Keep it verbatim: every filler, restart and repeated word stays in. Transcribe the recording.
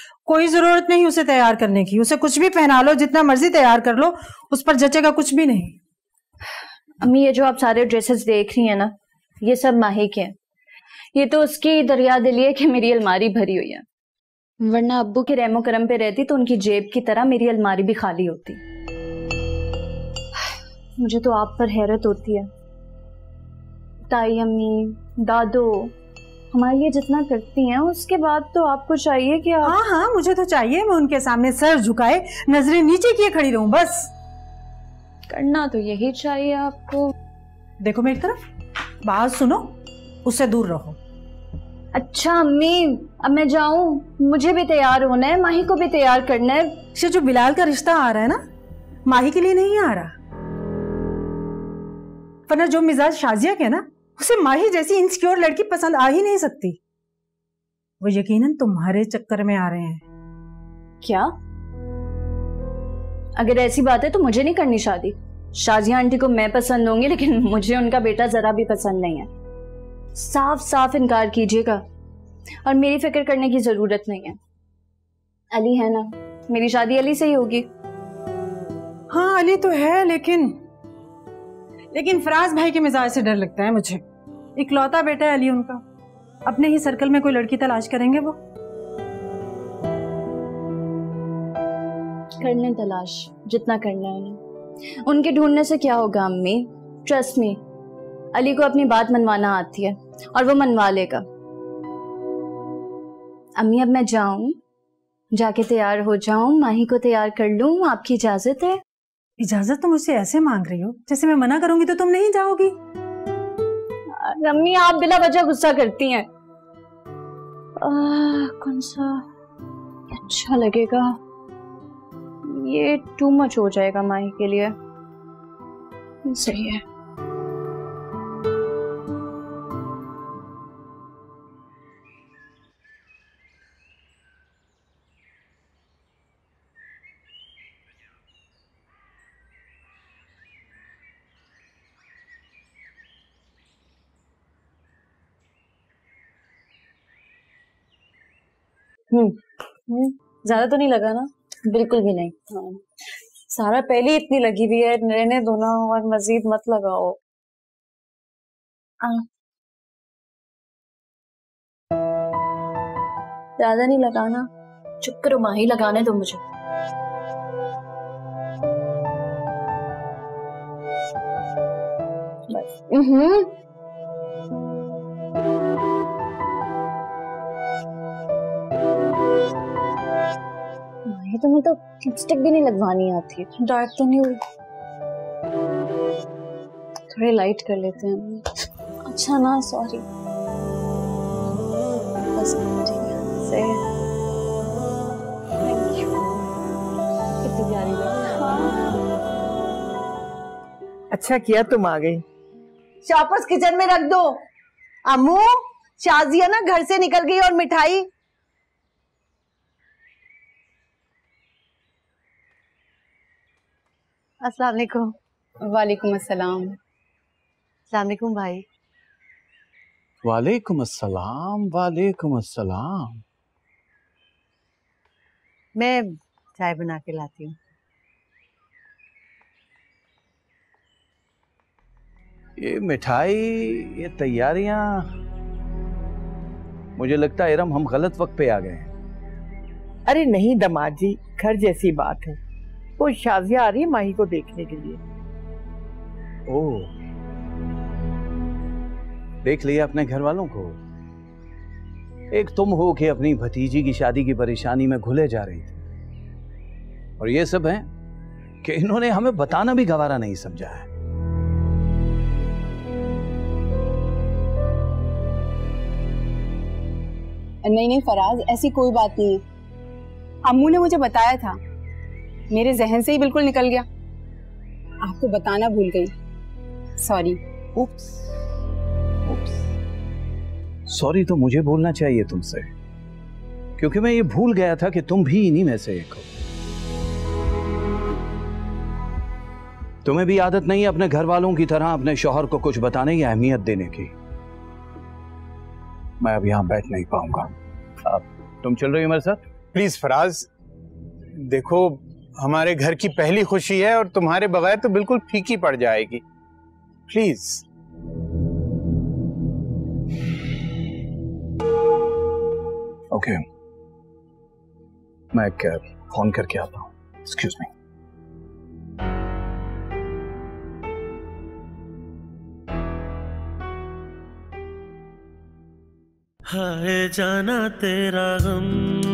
कोई जरूरत नहीं उसे तैयार करने की। उसे कुछ भी पहना लो, जितना मर्जी तैयार कर लो, उस पर जचेगा कुछ भी नहीं। अम्मी ये जो आप सारे ड्रेसेस देख रही हैं ना, ये सब माही के हैं। ये तो उसकी दरिया दिली है कि मेरी अलमारी भरी हुई है, वरना अब्बू के रहमो करम पे रहती तो उनकी जेब की तरह मेरी अलमारी भी खाली होती। मुझे तो आप पर हैरत होती है। ताई अम्मी दादो हमारे लिए जितना करती हैं, उसके बाद तो आपको चाहिए कि आप... हाँ हाँ मुझे तो चाहिए मैं उनके सामने सर झुकाए नजरें नीचे किए खड़ी रहूं बस। करना तो यही चाहिए आपको। देखो मेरी तरफ, बात सुनो, उससे दूर रहो। अच्छा अम्मी अब मैं जाऊं? मुझे भी तैयार होना है, माही को भी तैयार करना है। ये जो बिलाल का रिश्ता आ रहा है ना, माही के लिए नहीं आ रहा, वरना जो मिजाज शाजिया के ना, उसे माही जैसी इनसिक्योर लड़की पसंद आ ही नहीं सकती। वो यकीनन तुम्हारे चक्कर में आ रहे हैं। क्या? अगर ऐसी बात है तो मुझे नहीं करनी शादी। शाजिया आंटी को मैं पसंद होंगी, लेकिन मुझे उनका बेटा जरा भी पसंद नहीं है। साफ साफ इनकार कीजिएगा, और मेरी फिक्र करने की जरूरत नहीं है। अली है ना, मेरी शादी अली से ही होगी। हाँ अली तो है, लेकिन लेकिन फराज भाई के मिजाज से डर लगता है मुझे। इकलौता बेटा है अली उनका, अपने ही सर्कल में कोई लड़की तलाश करेंगे वो। करने तलाश जितना करना है उन्हें, उनके ढूंढने से क्या होगा अम्मी। ट्रस्ट मी, अली को अपनी बात मनवाना आती है और वो मनवा लेगा। अम्मी अब मैं जाऊं, जाके तैयार हो जाऊं, माही को तैयार कर लूं, आपकी इजाजत है? इजाजत तुम मुझसे ऐसे मांग रही हो जैसे मैं मना करूंगी तो तुम नहीं जाओगी। अम्मी आप बिला वजह गुस्सा करती हैं। आ, कौन सा अच्छा लगेगा? ये टू मच हो जाएगा माही के लिए। सही है। हम्म ज्यादा तो नहीं लगा ना? बिल्कुल भी नहीं। हाँ। सारा पहले इतनी लगी हुई है, रहने दो ना, और मजीद मत लगाओ। ज्यादा नहीं लगाना। चुप करो माही, लगाने दो मुझे। बस। हम्म तुम्हें तो लिपस्टिक भी नहीं लगवानी आती। डार्क तो नहीं हुई? थोड़े लाइट कर लेते हैं। अच्छा ना, सॉरी। बस से थैंक यू। कितनी प्यारी लगी। हाँ। अच्छा किया तुम आ गई। शॉपर्स किचन में रख दो। अम्मू, शाजिया ना घर से निकल गई और मिठाई। अस्सलाम वालेकुम। वालेकुम अस्सलाम। अस्सलाम वालेकुम भाई। वालेकुम अस्सलाम। वालेकुम अस्सलाम। मैं चाय बना के लाती हूँ। ये मिठाई, ये तैयारियां, मुझे लगता है इरम हम गलत वक्त पे आ गए हैं। अरे नहीं दामाद जी, घर जैसी बात है। वो शाजिया आ रही है माही को देखने के लिए। ओह, देख लिया अपने घर वालों को। एक तुम हो कि अपनी भतीजी की शादी की परेशानी में घुले जा रही थी, और ये सब है कि इन्होंने हमें बताना भी गवारा नहीं समझा है। नहीं नहीं फराज, ऐसी कोई बात नहीं। अम्मू ने मुझे बताया था, मेरे जहन से ही बिल्कुल निकल गया। आपको बताना भूल गई, सॉरी। उप्स, उप्स। सॉरी तो मुझे बोलना चाहिए तुमसे, क्योंकि मैं ये भूल गया था कि तुम भी इन्हीं में से एक हो। तुम्हें भी आदत नहीं है अपने घर वालों की तरह अपने शौहर को कुछ बताने की अहमियत देने की। मैं अब यहां बैठ नहीं पाऊंगा। अब तुम चल रही हो मेरे साथ? प्लीज फराज, देखो हमारे घर की पहली खुशी है और तुम्हारे बगैर तो बिल्कुल फीकी पड़ जाएगी। प्लीज। ओके, मैं एक फोन करके आता हूँ। Excuse me. हाय जाना तेरा गम